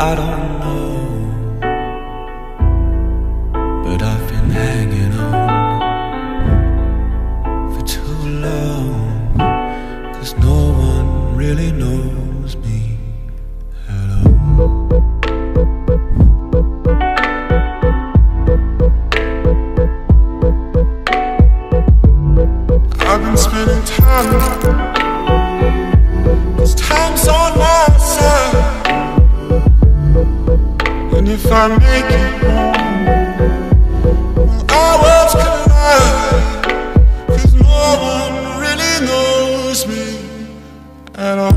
I don't know, but I've been hanging on for too long, 'cause no one really knows me at all. I've been spending time, this time's on my side, and if I make it home, well, our worlds collide, 'cause no one really knows me at all.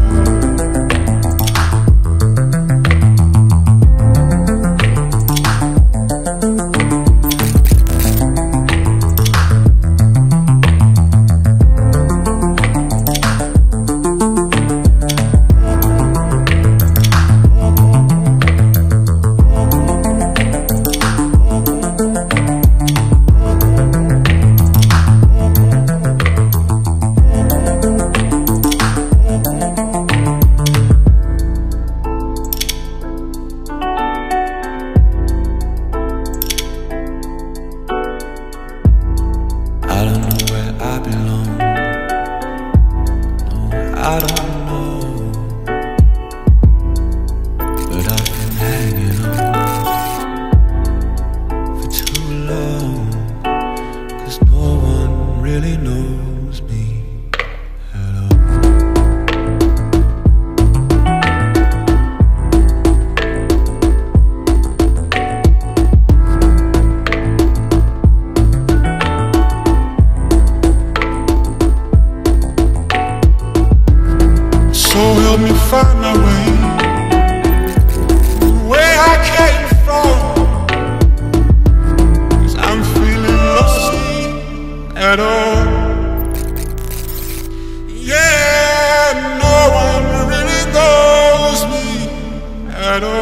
I don't know where I belong, no, I don't know, but I've been hanging on for too long, 'cause no one really knows me at all. So help me find my way, the way I came from, 'cause I'm feeling lost at all. Yeah, no one really knows me at all.